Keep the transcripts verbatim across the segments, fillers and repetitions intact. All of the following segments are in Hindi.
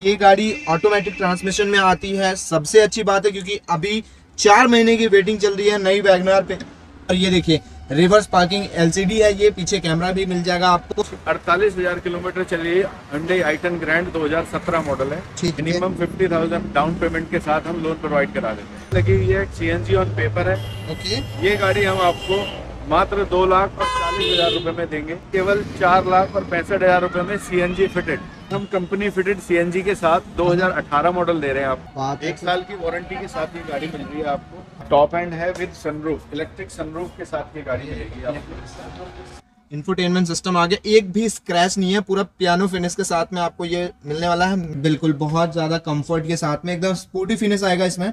ये गाड़ी ऑटोमेटिक ट्रांसमिशन में आती है, सबसे अच्छी बात है क्योंकि अभी चार महीने की वेटिंग चल रही है नई वैगनआर पे। और ये देखिए रिवर्स पार्किंग एलसीडी है, ये पीछे कैमरा भी मिल जाएगा आपको। अड़तालीस हजार किलोमीटर चली है, Hyundai i टेन ग्रैंड दो हज़ार सत्रह मॉडल है। Minimum fifty thousand down payment के साथ हम लोन प्रोवाइड करा देते हैं। लगी हुई है सीएनजी ऑन पेपर है। ओके, ये गाड़ी हम आपको मात्र दो लाख और चालीस हजार रुपए में देंगे, केवल चार लाख और पैंसठ हजार रुपए में सीएनजी फिटेड। हम कंपनी फिटेड सीएनजी के साथ दो हज़ार अठारह मॉडल दे रहे हैं आपको। एक साल की वारंटी के साथ ये गाड़ी मिल रही है आपको। टॉप एंड है विद सनरूफ, इलेक्ट्रिक सनरूफ के साथ ये गाड़ी मिलेगी आपको। इंफोटेनमेंट सिस्टम आ गया, एक भी स्क्रैच नहीं है, पूरा पियानो फिनिश के साथ में आपको ये मिलने वाला है। बिल्कुल बहुत ज्यादा कंफर्ट के साथ में एकदम स्पोर्टी फिनिश आएगा इसमें।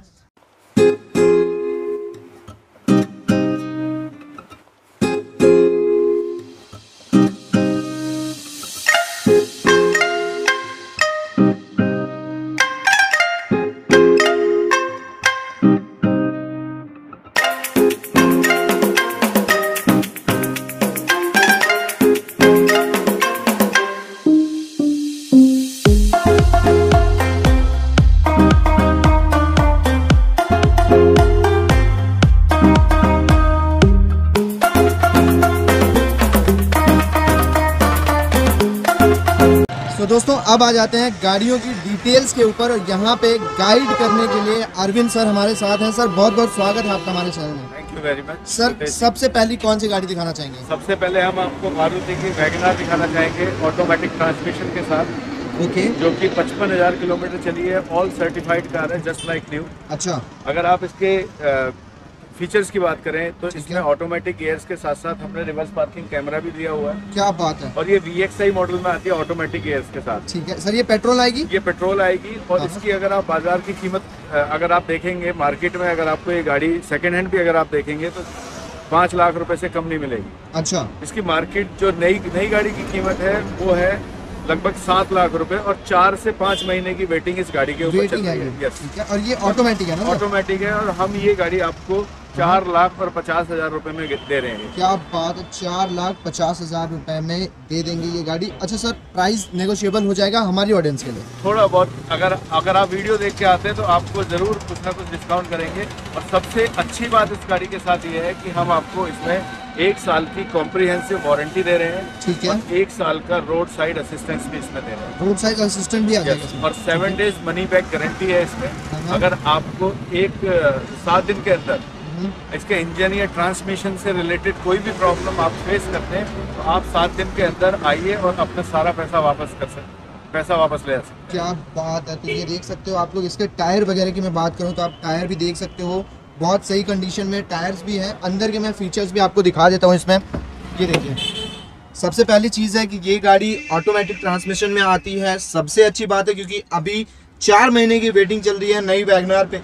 तो दोस्तों अब आ जाते हैं गाड़ियों की डिटेल्स के ऊपर, और यहाँ पे गाइड करने के लिए अरविंद सर हमारे साथ हैं। सर बहुत बहुत स्वागत है आपका हमारे चैनल में। Thank you very much. Sir सबसे पहली कौन सी गाड़ी दिखाना चाहेंगे? सबसे पहले हम आपको मारुति की वैगनआर दिखाना चाहेंगे ऑटोमेटिक ट्रांसमिशन के साथ। ओके, जो कि पचपन हजार किलोमीटर चली है, ऑल सर्टिफाइड कार है, जस्ट लाइक न्यू। अच्छा, अगर आप इसके फीचर्स की बात करें तो इसमें ऑटोमेटिक गियर्स के साथ साथ हमने रिवर्स पार्किंग कैमरा भी दिया हुआ है। क्या बात है। और ये वी एक्स आई मॉडल में आती है ऑटोमेटिक गियर्स के साथ। ठीक है सर, ये पेट्रोल आएगी? ये पेट्रोल आएगी। और इसकी अगर आप बाजार की कीमत अगर आप देखेंगे मार्केट में, अगर आपको ये गाड़ी सेकेंड हैंड भी अगर आप देखेंगे तो पाँच लाख रुपए से कम नहीं मिलेगी। अच्छा, इसकी मार्केट जो नई नई गाड़ी की कीमत है वो है लगभग सात लाख रुपए, और चार से पाँच महीने की वेटिंग इस गाड़ी के ऊपर चल रही है। यस, ठीक है। और ये ऑटोमेटिक है ना? ऑटोमेटिक है, और हम ये गाड़ी आपको चार लाख और पचास हजार रुपए में दे रहे हैं। क्या बात है, चार लाख पचास हजार रुपए में दे देंगे ये गाड़ी। अच्छा सर, प्राइस नेगोशिएबल हो जाएगा हमारी ऑडियंस के लिए? थोड़ा बहुत, अगर अगर आप वीडियो देख के आते हैं तो आपको जरूर कुछ ना कुछ डिस्काउंट करेंगे। और सबसे अच्छी बात इस गाड़ी के साथ ये है कि हम आपको इसमें एक साल की कॉम्प्रिहेंसिव वारंटी दे रहे हैं। ठीक है। एक साल का रोड साइड असिस्टेंस भी इसमें दे रहे हैं। रोड साइड असिस्टेंट भी आ जाएगा। और seven days money back guarantee है इसमें। अगर आपको एक सात दिन के अंदर इसके इंजन या ट्रांसमिशन से रिलेटेड कोई भी प्रॉब्लम आप फेस करते हैं तो आप सात दिन के अंदर आइए और अपना सारा पैसा वापस कर सकते पैसा वापस ले आ सकते। क्या बात है। तो ये देख सकते हो आप लोग, इसके टायर वगैरह की मैं बात करूं तो आप टायर भी देख सकते हो, बहुत सही कंडीशन में टायर्स भी हैं। अंदर के मैं फीचर्स भी आपको दिखा देता हूँ इसमें। ये देखिए, सबसे पहली चीज़ है कि ये गाड़ी ऑटोमेटिक ट्रांसमिशन में आती है, सबसे अच्छी बात है क्योंकि अभी चार महीने की वेटिंग चल रही है नई वैगनआर पे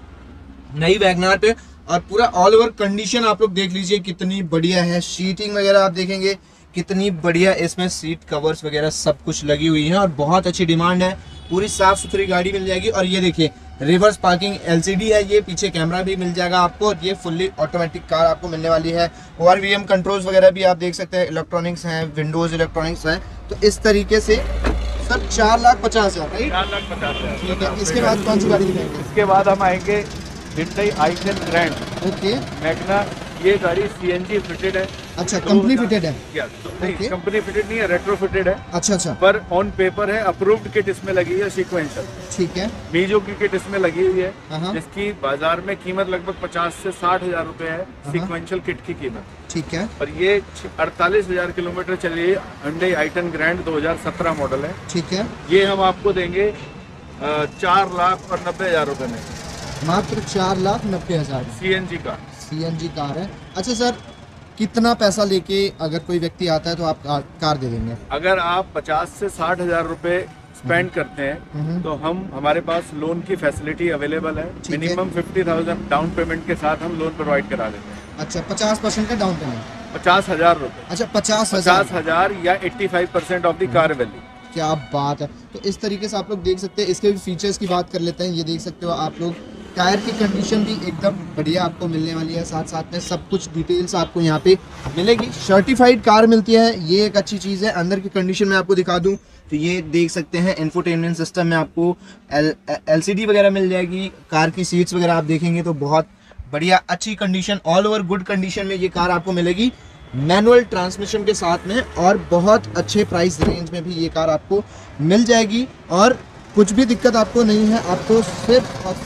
नई वैगनआर पे और पूरा ऑल ओवर कंडीशन आप लोग देख लीजिए कितनी बढ़िया है। सीटिंग वगैरह आप देखेंगे कितनी बढ़िया, इसमें सीट कवर्स वगैरह सब कुछ लगी हुई है और बहुत अच्छी डिमांड है। पूरी साफ सुथरी गाड़ी मिल जाएगी। और ये देखिए रिवर्स पार्किंग एलसीडी है, ये पीछे कैमरा भी मिल जाएगा आपको। और ये फुल्ली ऑटोमेटिक कार आपको मिलने वाली है। ओआरवीएम कंट्रोल्स वगैरह भी आप देख सकते हैं, इलेक्ट्रॉनिक्स हैं, विंडोज इलेक्ट्रॉनिक्स हैं। तो इस तरीके से सर चार लाख पचास हजार चार लाख पचास हजार ठीक है। इसके बाद कौन सी गाड़ी दिखाएंगे? इसके बाद हम आएंगे Hyundai i ten grand. Okay, Magna. ये गाड़ी सीएनजी फिटेड है। अच्छा, कंपनी फिटेड है? नहीं, कंपनी फिटेड नहीं है, रेट्रो फिटेड है। अच्छा अच्छा, पर ऑन पेपर है। अप्रूव्ड किट इसमें लगी है सीक्वेंशियल। ठीक है। मीजो की किट इसमें लगी हुई है, जिसकी बाजार में कीमत लगभग पचास से साठ हजार रुपए है सीक्वेंशियल किट की कीमत। ठीक है। और ये अड़तालीस हजार किलोमीटर चली है, Hyundai i टेन ग्रैंड दो हज़ार सत्रह मॉडल है। ठीक है। ये हम आपको देंगे चार लाख और नब्बे हजार रुपए में, मात्र चार लाख नब्बे हजार। सीएनजी कार सीएनजी कार है। अच्छा सर, कितना पैसा लेके अगर कोई व्यक्ति आता है तो आप कार, कार दे देंगे? अगर आप पचास से साठ हजार रुपए स्पेंड करते हैं तो हम हमारे पास लोन की फैसिलिटी अवेलेबल है। Minimum fifty thousand down payment के साथ हम लोन प्रोवाइड करा देते हैं। अच्छा, पचास परसेंट का डाउन पेमेंट? पचास हजार रुपए। अच्छा, पचास पचास हजार या eighty five percent of the car value. क्या बात है। तो इस तरीके से आप लोग देख सकते हैं। इसके भी फीचर्स की बात कर लेते हैं। ये देख सकते हो आप लोग, टायर की कंडीशन भी एकदम बढ़िया आपको मिलने वाली है, साथ साथ में सब कुछ डिटेल्स आपको यहाँ पे मिलेगी। सर्टिफाइड कार मिलती है, ये एक अच्छी चीज़ है। अंदर की कंडीशन में आपको दिखा दूँ तो ये देख सकते हैं, इंफोटेनमेंट सिस्टम में आपको एल एलसीडी वगैरह मिल जाएगी। कार की सीट्स वगैरह आप देखेंगे तो बहुत बढ़िया अच्छी condition, all over good condition में ये कार आपको मिलेगी, मैनुअल ट्रांसमिशन के साथ में, और बहुत अच्छे प्राइस रेंज में भी ये कार आपको मिल जाएगी। और कुछ भी दिक्कत आपको नहीं है, आपको सिर्फ और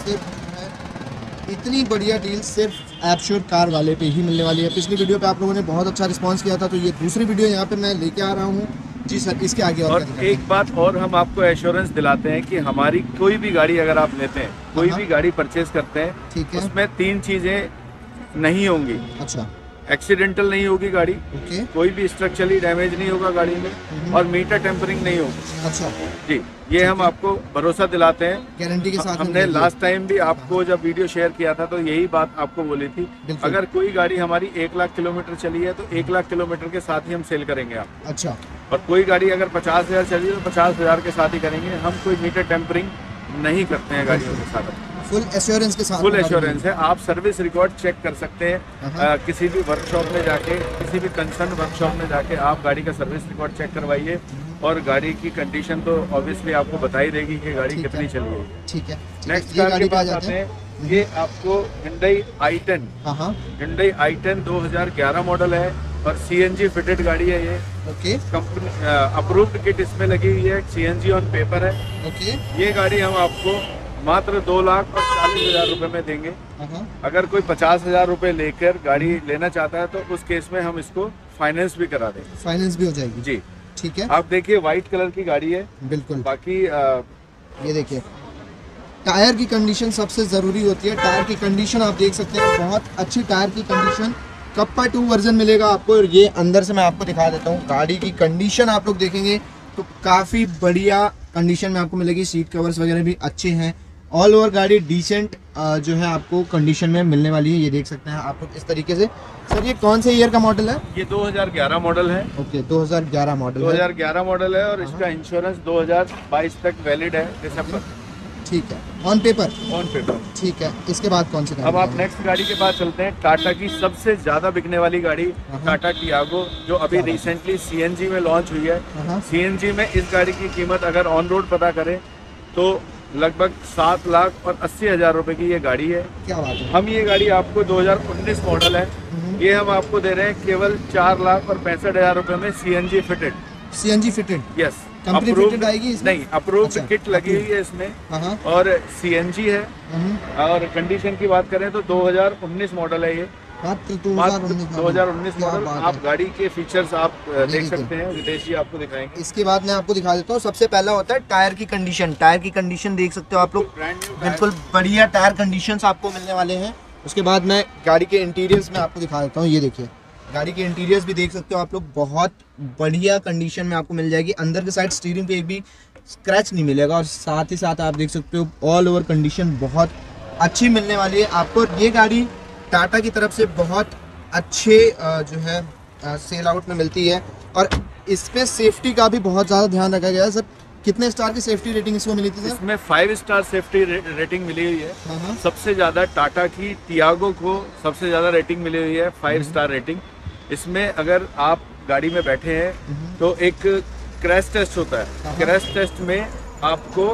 सिर्फ इतनी बढ़िया डील सिर्फ एपश्योर कार वाले पे ही मिलने वाली है। पिछली वीडियो पे आप लोगों ने बहुत अच्छा रिस्पांस किया था, तो ये दूसरी वीडियो यहाँ पे मैं लेके आ रहा हूँ जी सर। इसके आगे और, और एक बात और हम आपको एश्योरेंस दिलाते हैं कि हमारी कोई भी गाड़ी अगर आप लेते हैं, कोई भी गाड़ी परचेज करते हैं, ठीक है, उसमें तीन चीजें नहीं होंगी। अच्छा, एक्सीडेंटल नहीं होगी गाड़ी, ओके, कोई भी स्ट्रक्चरली डैमेज नहीं होगा गाड़ी में, और मीटर टेम्परिंग नहीं होगी। अच्छा जी, ये हम आपको भरोसा दिलाते हैं गारंटी के साथ। हमने लास्ट टाइम भी आपको जब वीडियो शेयर किया था तो यही बात आपको बोली थी, अगर कोई गाड़ी हमारी एक लाख किलोमीटर चली है तो एक लाख किलोमीटर के साथ ही हम सेल करेंगे आप। अच्छा, और कोई गाड़ी अगर पचास हजार चली है तो पचास हजार के साथ ही करेंगे हम, कोई मीटर टेम्परिंग नहीं करते हैं गाड़ियों के साथ। फुल एश्योरेंस के साथ, फुल एश्योरेंस है। आप सर्विस रिकॉर्ड चेक कर सकते हैं, आ, किसी भी वर्कशॉप में जाके, किसी भी कंसर्न वर्कशॉप में जाके आप गाड़ी का सर्विस रिकॉर्ड चेक करवाइए, और गाड़ी की कंडीशन तो ऑब्वियसली आपको बता ही देगी कि गाड़ी कितनी चली है। ठीक है, नेक्स्ट कार के पास आते हैं। ये आपको Hyundai i ten, Hyundai i ten दो हज़ार ग्यारह मॉडल है और सीएनजी फिटेड गाड़ी है ये। ओके, कंपनी अप्रूव्ड किट इसमें लगी हुई है, सीएनजी ऑन पेपर है। ओके, ये गाड़ी हम आपको मात्र दो लाख और चालीस हजार रुपए में देंगे। अगर कोई पचास हजार रुपए लेकर गाड़ी लेना चाहता है तो उस केस में हम इसको फाइनेंस भी करा देंगे। फाइनेंस भी हो जाएगी जी, ठीक है। आप देखिए व्हाइट कलर की गाड़ी है, बिल्कुल। बाकी आ, ये देखिए टायर की कंडीशन सबसे ज़रूरी होती है। टायर की कंडीशन आप देख सकते हैं, बहुत अच्छी टायर की कंडीशन। कप्पा टू वर्जन मिलेगा आपको, और ये अंदर से मैं आपको दिखा देता हूँ। गाड़ी की कंडीशन आप लोग देखेंगे तो काफ़ी बढ़िया कंडीशन में आपको मिलेगी। सीट कवर्स वगैरह भी अच्छे हैं, ऑल ओवर गाड़ी डिसेंट जो है आपको कंडीशन में मिलने वाली है। ये देख सकते हैं आप लोग इस तरीके से। सर ये कौन से ईयर का मॉडल है? ये दो हज़ार ग्यारह मॉडल है। ओके, दो हज़ार ग्यारह मॉडल दो हज़ार ग्यारह मॉडल है, और इसका इंश्योरेंस दो हज़ार बाईस तक वैलिड है, दिसंबर। ठीक है, ऑन पेपर ऑन पेपर ठीक है। इसके बाद कौन सी गाड़ी? अब आप नेक्स्ट गाड़ी के पास चलते हैं। टाटा की सबसे ज्यादा बिकने वाली गाड़ी टाटा टियागो, जो अभी रिसेंटली सीएनजी में लॉन्च हुई है। सीएनजी में इस गाड़ी की कीमत अगर ऑन रोड पता करें तो लगभग सात लाख और अस्सी हजार रुपए की ये गाड़ी है। क्या बात है। हम ये गाड़ी आपको दो हज़ार उन्नीस मॉडल है, ये हम आपको दे रहे हैं केवल चार लाख और पैंसठ हजार रुपए में, CNG fitted. CNG fitted, yes. Company fitted आएगी इसमें? नहीं, अप्रूव्ड किट लगी हुई है इसमें, और सीएनजी है। और कंडीशन की बात करें तो दो हज़ार उन्नीस मॉडल है ये, दो हज़ार उन्नीस मॉडल। आप गाड़ी के फीचर्स आप देख सकते हैं, रितेश जी आपको दिखाएंगे। इसके बाद मैं आपको दिखा देता हूँ। सबसे पहला होता है टायर की कंडीशन। टायर की कंडीशन देख सकते हो आप लोग, बिल्कुल बढ़िया टायर कंडीशंस आपको मिलने वाले हैं। उसके बाद मैं गाड़ी के इंटीरियर्स में आपको दिखा देता हूँ। ये देखिए गाड़ी के इंटीरियर्स भी देख सकते हो आप लोग, बहुत बढ़िया कंडीशन में आपको मिल जाएगी। अंदर के साइड स्टीयरिंग पे एक भी स्क्रैच नहीं मिलेगा, और साथ ही साथ आप देख सकते हो ऑल ओवर कंडीशन बहुत अच्छी मिलने वाली है आपको। ये गाड़ी टाटा की तरफ से बहुत अच्छे जो है सेल आउट में मिलती है, और इसमें सेफ्टी का भी बहुत ज़्यादा ध्यान रखा गया है। सर कितने स्टार की सेफ्टी रेटिंग इसको मिली थी सर? इसमें फाइव स्टार सेफ्टी रेटिंग मिली हुई है। सबसे ज़्यादा टाटा की टियागो को सबसे ज़्यादा रेटिंग मिली हुई है, फाइव स्टार रेटिंग। इसमें अगर आप गाड़ी में बैठे हैं तो एक क्रैश टेस्ट होता है, क्रैश टेस्ट में आपको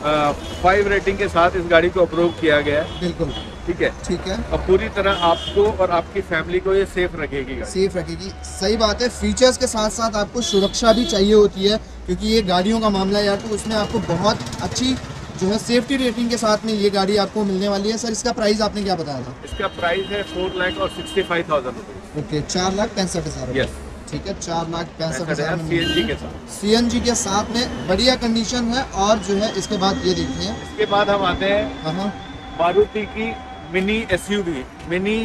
फाइव रेटिंग के साथ इस गाड़ी को अप्रूव किया गया है। बिल्कुल ठीक है, ठीक है। अब पूरी तरह आपको और आपकी फैमिली को ये सेफ रखेगी, सेफ रखेगी। सही बात है। फीचर्स के साथ साथ आपको सुरक्षा भी चाहिए होती है, क्योंकि ये गाड़ियों का मामला है यार, तो उसमें आपको बहुत अच्छी जो है सेफ्टी रेटिंग के साथ में ये गाड़ी आपको मिलने वाली है। सर इसका प्राइस आपने क्या बताया था? इसका प्राइस है फोर लाख और सिक्सटी फाइव थाउजेंड ओके, चार लाख पैंसठ हजार यस ठीक है, चार लाख पैंसठ हजार सीएनजी के साथ। सीएनजी के साथ में बढ़िया कंडीशन है। और जो है इसके बाद ये देखते हैं, इसके बाद हम आते हैं मारुति की मिनी एसयूवी। मिनी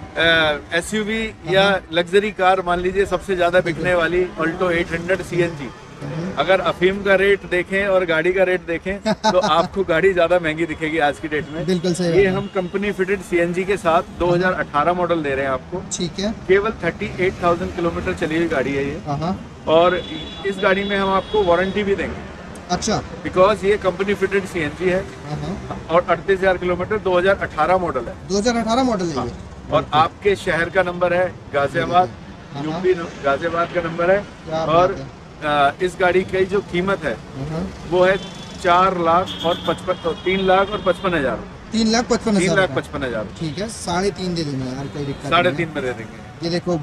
एसयूवी या लग्जरी कार मान लीजिए, सबसे ज्यादा बिकने वाली ऑल्टो एट हंड्रेड सीएनजी। अगर अफीम का रेट देखें और गाड़ी का रेट देखें तो आपको गाड़ी ज्यादा महंगी दिखेगी आज की डेट में। बिल्कुल सही। ये हम कंपनी फिटेड सीएनजी के साथ दो हज़ार अठारह मॉडल दे रहे हैं आपको। ठीक है, केवल अड़तीस हज़ार किलोमीटर चली हुई गाड़ी है ये, और इस गाड़ी में हम आपको वारंटी भी देंगे। अच्छा, बिकॉज ये कंपनी फिटेड सीएनजी है और अड़तीस हजार किलोमीटर दो हजार अठारह मॉडल है। दो हजार अठारह मॉडल है ये। और आपके शहर का नंबर है गाजियाबाद, यूपी गाजियाबाद का नंबर है। और इस गाड़ी की जो कीमत है वो है चार लाख और पचपन तीन लाख और पचपन हजार तीन लाख पचपन तीन लाख पचपन हजार ठीक है, साढ़े तीन दे देंगे यार, कोई दिक्कत साढ़े तीन में दे देंगे। ये देखो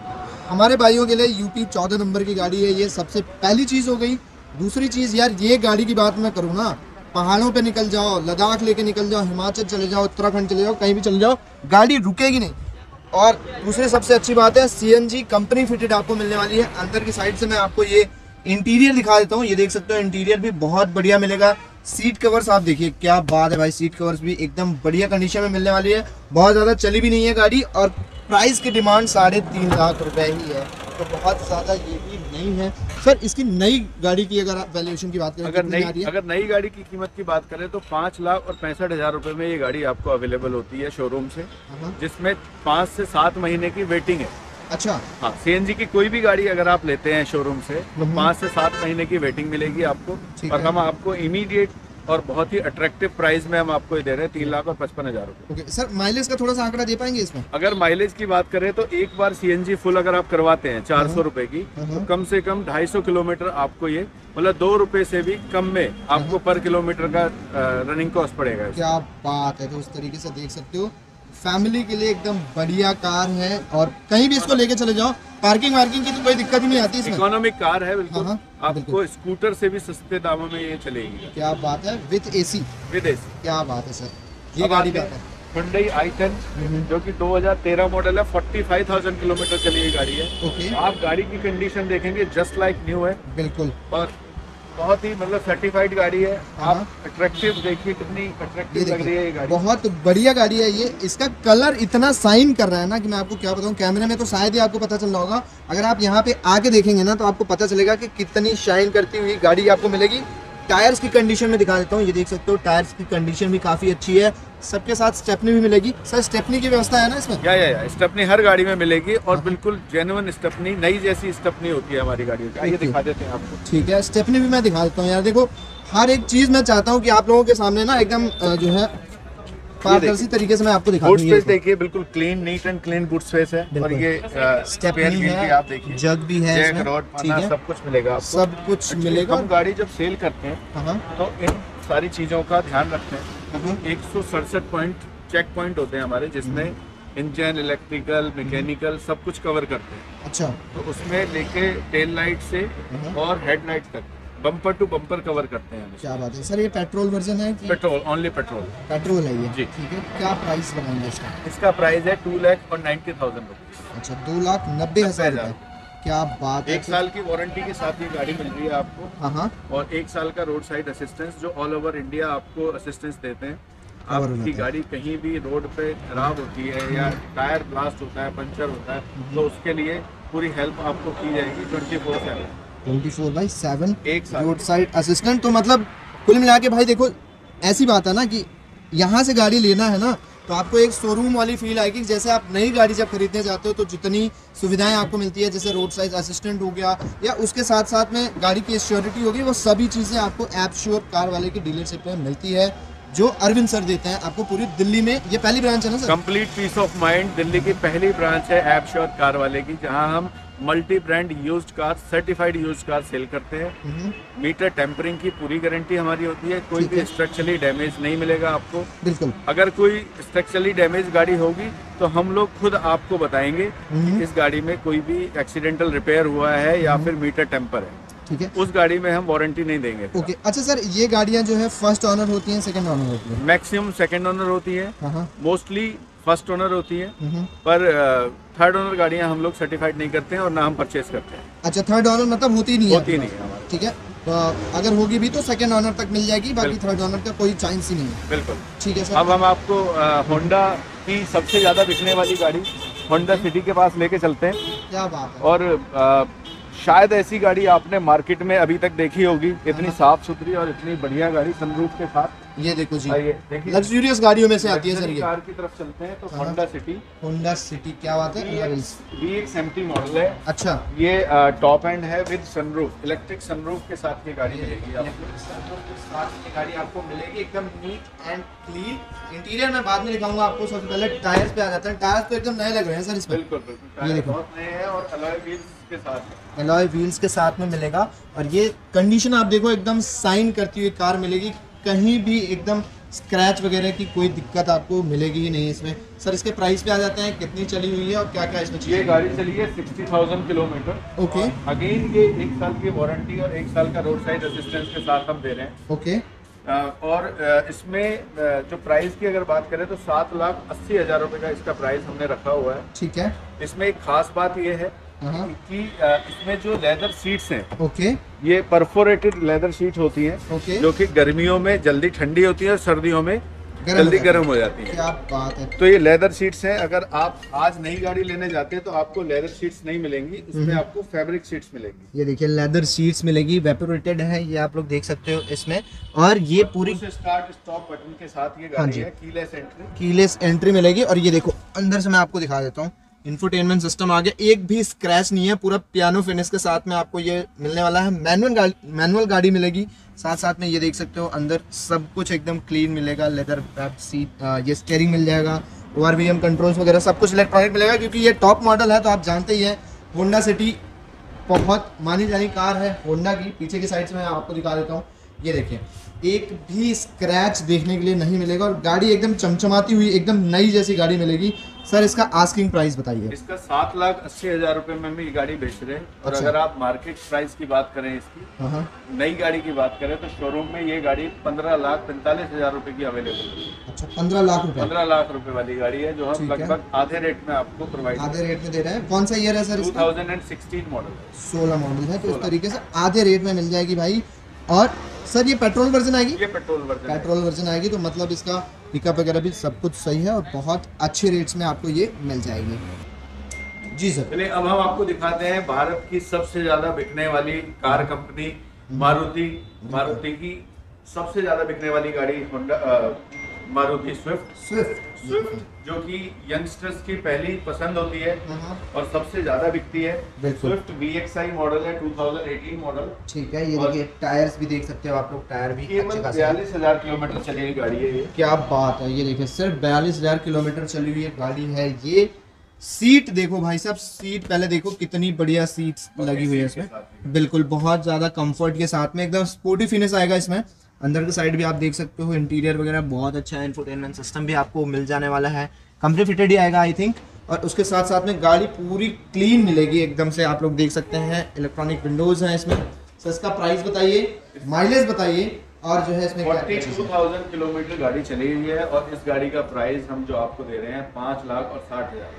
हमारे भाइयों के लिए यूपी चौदह नंबर की गाड़ी है ये, सबसे पहली चीज़ हो गई। दूसरी चीज़ यार, ये गाड़ी की बात मैं करूँ ना, पहाड़ों पे निकल जाओ, लद्दाख लेके निकल जाओ, हिमाचल चले जाओ, उत्तराखंड चले जाओ, कहीं भी चले जाओ, गाड़ी रुकेगी नहीं। और दूसरी सबसे अच्छी बात है, सीएनजी कंपनी फिटेड आपको मिलने वाली है। अंदर की साइड से मैं आपको ये इंटीरियर दिखा देता हूँ। ये देख सकते हो, इंटीरियर भी बहुत बढ़िया मिलेगा। सीट कवर्स आप देखिए, क्या बात है भाई, सीट कवर्स भी एकदम बढ़िया कंडीशन में मिलने वाली है। बहुत ज़्यादा चली भी नहीं है गाड़ी, और प्राइस की डिमांड साढ़े तीन लाख रुपए ही है, तो बहुत ज़्यादा ये भी नहीं है। सर इसकी नई गाड़ी की अगर आप वैल्यूएशन की बात करें, अगर नई अगर नई गाड़ी की कीमत की बात करें तो पाँच लाख और पैंसठ हजार रुपए में ये गाड़ी आपको अवेलेबल होती है शोरूम से, जिसमें पाँच से सात महीने की वेटिंग है। अच्छा, हाँ, सीएनजी की कोई भी गाड़ी अगर आप लेते हैं शोरूम से तो पाँच से सात महीने की वेटिंग मिलेगी आपको, और हम आपको इमीडिएट और बहुत ही अट्रैक्टिव प्राइस में हम आपको दे रहे हैं तीन लाख और पचपन हजार रुपए। ओके सर, माइलेज का थोड़ा सा आंकड़ा दे पाएंगे इसमें? अगर माइलेज की बात करें तो एक बार सीएनजी फुल अगर आप करवाते हैं चार सौ रुपए की, तो कम से कम ढाई सौ किलोमीटर आपको ये, मतलब दो रुपए से भी कम में आपको पर किलोमीटर का रनिंग कॉस्ट पड़ेगा। क्या बात है, तो उस तरीके से देख सकते हो, फैमिली के लिए एकदम बढ़िया कार है, और कहीं भी इसको लेके चले जाओ, पार्किंग वार्किंग की तो कोई दिक्कत ही नहीं आती इसमें। इकोनॉमिक कार है बिल्कुल। हाँ, आपको स्कूटर से भी सस्ते दामों में ये चलेगी। क्या बात है, विद एसी विद एसी क्या बात है सर, ये गाड़ी बात है। Hyundai आई टेन जो कि दो हजार तेरह मॉडल है, पैंतालीस हज़ार किलोमीटर चली हुई गाड़ी है। ओके, आप गाड़ी की कंडीशन देखेंगे जस्ट लाइक न्यू है बिल्कुल, और बहुत ही मतलब सर्टिफाइड गाड़ी है। आप अट्रैक्टिव देखिए, कितनी अट्रैक्टिव लग रही है ये गाड़ी, बहुत बढ़िया गाड़ी है ये। इसका कलर इतना साइन कर रहा है ना कि मैं आपको क्या बताऊं, कैमरे में तो शायद ही आपको पता चल रहा होगा, अगर आप यहाँ पे आके देखेंगे ना तो आपको पता चलेगा कि कितनी शाइन करती हुई गाड़ी आपको मिलेगी। टायर्स की कंडीशन में दिखा देता हूँ, ये देख सकते हो, टायर्स की कंडीशन भी काफी अच्छी है। सबके साथ स्टेपनी भी मिलेगी। सर स्टेपनी की व्यवस्था है ना इसमें? या या या स्टेपनी हर गाड़ी में मिलेगी, और बिल्कुल जेन्युइन स्टेपनी, नई जैसी स्टेपनी होती है हमारी गाड़ी की। आइए दिखा देते हैं आपको। ठीक है, स्टेपनी भी मैं दिखा देता हूँ यार। देखो हर एक चीज मैं चाहता हूँ कि आप लोगों के सामने ना एकदम जो है पारदर्शी तरीके से मैं आपको दिखा दूं। देखिए बिल्कुल clean, neat and clean boot space है, और ये स्टेपनी है, आप देखिए, जग भी है इसमें, ठीक है, सब कुछ मिलेगा आपको, सब कुछ मिलेगा। हम गाड़ी जब सेल करते हैं तो इन सारी चीजों का ध्यान रखते हैं। एक सौ सड़सठ पॉइंट चेक पॉइंट होते हैं हमारे, जिसमें इंजन, इलेक्ट्रिकल, मैकेनिकल सब कुछ कवर करते हैं। अच्छा, तो उसमें लेके टेल लाइट से और हेडलाइट तक बम्पर टू बम्पर कवर करते हैं। क्या बात है सर, ये पेट्रोल वर्जन है कि? पेट्रोल, ओनली पेट्रोल पेट्रोल है ये जी। ठीक है, क्या प्राइस लगाएंगे इसका? इसका प्राइस है टू लाख और नाइन्टी थाउजेंड रुपीज। अच्छा, दो लाख नब्बे हजार रुपए। क्या बात है, एक साल की वारंटी के साथ ये गाड़ी मिल रही है आपको। हाँ, और एक साल का रोड साइड असिस्टेंस, जो ऑल ओवर इंडिया आपको असिस्टेंस देते हैं। आपकी गाड़ी कहीं भी रोड पे खराब होती है या टायर ब्लास्ट होता है, पंचर होता है, तो उसके लिए पूरी हेल्प आपको की जाएगी twenty four seven twenty four by seven एक रोड साइड असिस्टेंट। तो मतलब कुल मिला के भाई देखो, ऐसी बात है ना कि यहाँ से गाड़ी लेना है ना तो आपको एक शोरूम वाली फील आएगी। जैसे आप नई गाड़ी जब खरीदने जाते हो तो जितनी सुविधाएं आपको मिलती है, जैसे रोड साइड असिस्टेंट हो गया, या उसके साथ साथ में गाड़ी की श्योरिटी होगी, वो सभी चीज़ें आपको ऐप श्योर कार वाले की डीलरशिप में मिलती है, जो अरविंद सर देते हैं आपको पूरी दिल्ली में। ये पहली ब्रांच है ना sir? Complete peace of mind, Delhi की पहली ब्रांच है ऐप श्योर कार वाले की, जहां हम multi brand used car, certified used car sale करते हैं। मीटर टेम्परिंग की पूरी गारंटी हमारी होती है, कोई भी स्ट्रक्चरली डैमेज नहीं मिलेगा आपको। बिल्कुल, अगर कोई स्ट्रक्चरली डैमेज गाड़ी होगी तो हम लोग खुद आपको बताएंगे कि इस गाड़ी में कोई भी एक्सीडेंटल रिपेयर हुआ है या फिर मीटर टेम्पर है, ठीक है, उस गाड़ी में हम वारंटी नहीं देंगे। ओके, अच्छा सर, ये गाड़ियां जो है फर्स्ट ओनर होती हैं, सेकंड ओनर होती हैं? मैक्सिमम सेकंड ओनर होती है, मोस्टली फर्स्ट ओनर होती है, पर थर्ड ओनर गाड़ियां हम लोग सर्टिफाइड नहीं करते हैं और ना हम परचेज करते हैं। अच्छा, थर्ड ओनर मतलब होती नहीं है? होती नहीं है, ठीक है, तो अगर होगी भी तो सेकंड ओनर तक मिल जाएगी, बाकी थर्ड ओनर का कोई चांस ही नहीं है। बिल्कुल, ठीक है सर। अब हम आपको होंडा की सबसे ज्यादा बिकने वाली गाड़ी होंडा सिटी के पास लेके चलते हैं। क्या बात है। और आ, शायद ऐसी गाड़ी आपने मार्केट में अभी तक देखी होगी, इतनी साफ सुथरी और इतनी बढ़िया गाड़ी सनरूफ के साथ। ये देखो जी, देखिए लग्जूरियस गाड़ियों में से आती है सर ये। कार की तरफ चलते हैं तो होंडा सिटी। होंडा सिटी, क्या बात है, V X M T model है। अच्छा, ये टॉप एंड है विद सनरूफ, इलेक्ट्रिक सनरूफ के साथ ये गाड़ी मिलेगी आपको। सनरूफ के साथ ये गाड़ी आपको मिलेगी, एकदम नीट एंड क्लीन। इंटीरियर में बाद में दिखाऊंगा आपको। सबसे पहले टायर्स पे आ जाते हैं। टायर्स तो एकदम नए लग रहे हैं सर इसमें। बिल्कुल बिल्कुल, ये देखो बहुत नए हैं और अलॉय व्हील्स के साथ, अलॉय व्हील्स के साथ में मिलेगा। और ये कंडीशन आप देखो, एकदम साइन करती हुई कार मिलेगी, कहीं भी एकदम स्क्रैच वगैरह की कोई दिक्कत आपको मिलेगी ही नहीं इसमें। सर इसके प्राइस पे आ जाते हैं, कितनी चली हुई है और क्या क्या इसमें ये गाड़ी चली है sixty thousand kilometre. Okay, again ये एक साल की वारंटी और एक साल का रोड साइड असिस्टेंस के साथ हम दे रहे हैं। ओके, और इसमें जो प्राइस की अगर बात करें तो सात लाख अस्सी हजार रुपए का इसका प्राइस हमने रखा हुआ है। ठीक है। इसमें एक खास बात ये है कि इसमें जो लेदर सीट्स हैं, ओके, ये परफोरेटेड लेदर सीट होती हैं, ओके, जो कि गर्मियों में जल्दी ठंडी होती है और सर्दियों में जल्दी गर्म हो जाती है। क्या बात है। तो ये लेदर सीट्स हैं। अगर आप आज नई गाड़ी लेने जाते हैं तो आपको लेदर सीट्स नहीं मिलेंगी, उसमें आपको फैब्रिक सीट्स मिलेंगी। ये देखिए लेदर सीट्स मिलेगी, वेपोरेटेड है, ये आप लोग देख सकते हो इसमें। और ये पूरी स्टार्ट स्टॉप बटन के साथ ये गाड़ी है, कीलेस एंट्री, कीलेस एंट्री मिलेगी। और ये देखो अंदर से मैं आपको दिखा देता हूँ, इंफोटेनमेंट सिस्टम आ गया, एक भी स्क्रैच नहीं है, पूरा पियानो फिनिश के साथ में आपको ये मिलने वाला है। मैनुअल गाड़ी मैनुअल गाड़ी मिलेगी, साथ साथ में ये देख सकते हो अंदर सब कुछ एकदम क्लीन मिलेगा। लेदर रैप्ड सीट, ये स्टीयरिंग मिल जाएगा, O R V M controls वगैरह सब कुछ इलेक्ट्रॉनिक मिलेगा, क्योंकि ये टॉप मॉडल है तो आप जानते ही है होंडा सिटी बहुत मानी जानी कार है होंडा की। पीछे की साइड से मैं आपको दिखा देता हूँ, ये देखिए एक भी स्क्रैच देखने के लिए नहीं मिलेगा और गाड़ी एकदम चमचमाती हुई एकदम नई जैसी गाड़ी मिलेगी। सर इसका आस्किंग प्राइस बताइए। इसका सात लाख अस्सी हजार रुपए में हम ये गाड़ी बेच रहे हैं। और अच्छा। अगर आप मार्केट प्राइस की बात करें, इसकी नई गाड़ी की बात करें तो शोरूम में ये गाड़ी पंद्रह लाख पैंतालीस हजार रुपए की अवेलेबल है। अच्छा, पंद्रह लाख रुपए पंद्रह लाख रुपए वाली गाड़ी है जो हम लगभग आधे रेट में आपको प्रोवाइड आधे रेट में दे रहे हैं। कौन सा ईयर है sir? Two thousand sixteen model, सोलह मॉडल है, तो इस तरीके से आधे रेट में मिल जाएगी भाई। और सर ये पेट्रोल वर्जन आएगी? ये पेट्रोल वर्जन पेट्रोल वर्जन आएगी, तो मतलब इसका पिकअप वगैरह भी सब कुछ सही है और बहुत अच्छे रेट्स में आपको ये मिल जाएगी। जी सर। चलिए अब हम आपको दिखाते हैं भारत की सबसे ज्यादा बिकने वाली कार कंपनी मारुति। मारुति की सबसे ज्यादा बिकने वाली गाड़ी Honda Maruti Swift Swift Swift जो कि यंगस्टर्स की पहली पसंद होती है और सबसे ज्यादा बिकती है। Swift V X I model है, टू थाउजेंड एटीन मॉडल। ठीक है, ये देखिए टायर्स भी देख सकते हो आप लोग, टायर भी अच्छे खासे। बयालीस हजार किलोमीटर चली हुई गाड़ी है ये। क्या बात है, ये देखिए सिर्फ बयालीस हजार किलोमीटर चली हुई गाड़ी है ये। सीट देखो भाई साहब, सीट पहले देखो कितनी बढ़िया सीट्स लगी हुई है इसमें, बिल्कुल बहुत ज्यादा कंफर्ट के साथ में, एकदम स्पोर्टी फिनिश आएगा इसमें। अंदर की साइड भी आप देख सकते हो, इंटीरियर वगैरह बहुत अच्छा है। इंफोटेनमेंट सिस्टम भी आपको मिल जाने वाला है, कंपनी फिटेड ही आएगा आई थिंक। और उसके साथ साथ में गाड़ी पूरी क्लीन मिलेगी एकदम से, आप लोग देख सकते हैं। इलेक्ट्रॉनिक विंडोज हैं इसमें। सर इसका प्राइस बताइए, माइलेज बताइए और जो है इसमें बयालीस हज़ार किलोमीटर गाड़ी चली हुई है और इस गाड़ी का प्राइस हम जो आपको दे रहे हैं पाँच लाख और साठ हजार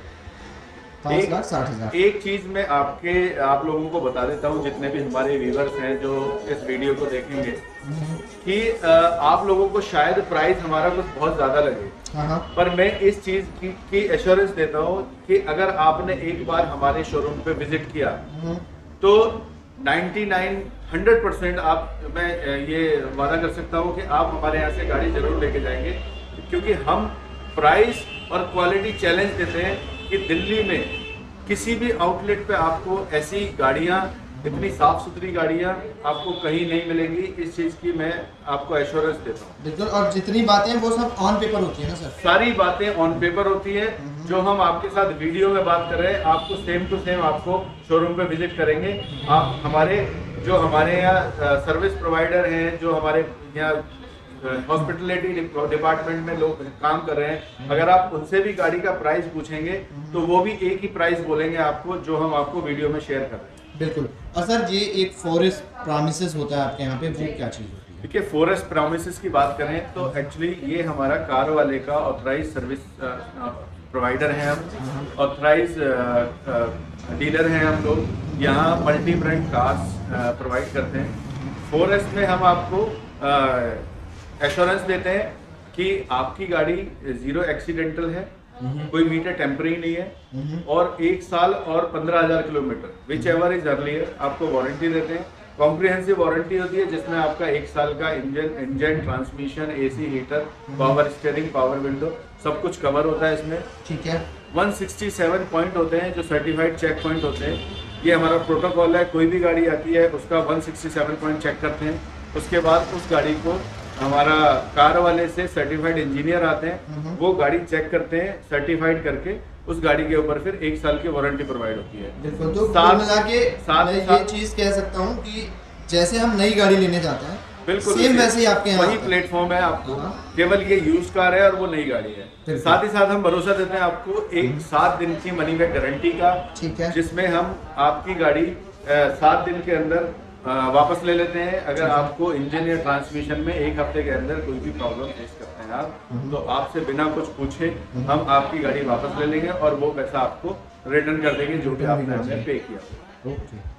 पाँच लाख साठ हजार। एक चीज मैं आपके आप लोगों को बता देता हूँ, जितने भी हमारे व्यूअर्स हैं जो इस वीडियो को देखेंगे, कि आप लोगों को शायद प्राइस हमारा कुछ बहुत ज्यादा लगे, पर मैं इस चीज की, की एश्योरेंस देता हूँ कि अगर आपने एक बार हमारे शोरूम पे विजिट किया तो निन्यानवे हंड्रेड परसेंट आप मैं ये वादा कर सकता हूँ कि आप हमारे यहाँ से गाड़ी जरूर लेके जाएंगे, क्योंकि हम प्राइस और क्वालिटी चैलेंज देते हैं कि दिल्ली में किसी भी आउटलेट पे आपको ऐसी गाड़ियाँ, इतनी साफ सुथरी गाड़ियाँ आपको कहीं नहीं मिलेंगी। इस चीज़ की मैं आपको एश्योरेंस देता हूँ। बिल्कुल, और जितनी बातें हैं वो सब ऑन पेपर होती है ना सर? सारी बातें ऑन पेपर होती है। जो हम आपके साथ वीडियो में बात कर रहे हैं, आपको सेम टू सेम आपको शोरूम पे विजिट करेंगे। आप हमारे जो हमारे यहाँ सर्विस प्रोवाइडर हैं, जो हमारे यहाँ हॉस्पिटलिटी डिपार्टमेंट में लोग काम कर रहे हैं, अगर आप उनसे भी गाड़ी का प्राइस पूछेंगे तो वो भी एक ही प्राइस बोलेंगे आपको जो हम आपको वीडियो में शेयर कर रहे हैं। बिल्कुल। और सर ये एक फॉरेस्ट प्रॉमिसेस होता है आपके यहाँ पे, वो क्या चीज़ होती है? देखिए, फॉरेस्ट प्रॉमिसेस की बात करें तो एक्चुअली ये हमारा कार वाले का ऑथराइज सर्विस प्रोवाइडर हैं हम, ऑथराइज डीलर हैं हम लोग। यहाँ मल्टी ब्रांड कार्स प्रोवाइड करते हैं। फॉरेस्ट में हम आपको एश्योरेंस देते हैं कि आपकी गाड़ी जीरो एक्सीडेंटल है, कोई मीटर टेम्पररी नहीं है, और एक साल और पंद्रह हजार kilometre whichever is earlier आपको वारंटी देते हैं। कॉम्प्रिहेंसिव वारंटी होती है जिसमें आपका एक साल का engine engine transmission, AC, heater, power steering, power window सब कुछ कवर होता है इसमें। ठीक है। एक सौ सरसठ पॉइंट होते हैं जो सर्टिफाइड चेक पॉइंट होते हैं। ये हमारा प्रोटोकॉल है, कोई भी गाड़ी आती है उसका एक सौ सरसठ पॉइंट चेक करते हैं। उसके बाद उस गाड़ी को हमारा कार वाले से सर्टिफाइड इंजीनियर आते हैं, वो गाड़ी चेक करते हैं, सर्टिफाइड करके उस गाड़ी के ऊपर फिर एक साल की वारंटी प्रोवाइड होती है। बिल्कुल। तो कुल मिला के मैं ये चीज कह सकता हूँ कि जैसे हम नई गाड़ी लेने जाते हैं बिल्कुल सेम वैसे ही आपके यहाँ वही प्लेटफॉर्म है आपको, केवल ये यूज कार है और वो नई गाड़ी है। साथ ही साथ हम भरोसा देते हैं आपको एक सात दिन की मनी बैक गारंटी का। ठीक है। जिसमें हम आपकी गाड़ी सात दिन के अंदर वापस ले लेते हैं। अगर आपको इंजन या ट्रांसमिशन में एक हफ्ते के अंदर कोई भी प्रॉब्लम फेस करते हैं आप, तो आपसे बिना कुछ पूछे हम आपकी गाड़ी वापस ले लेंगे और वो पैसा आपको रिटर्न कर देंगे जो भी आपने पे किया। ओके।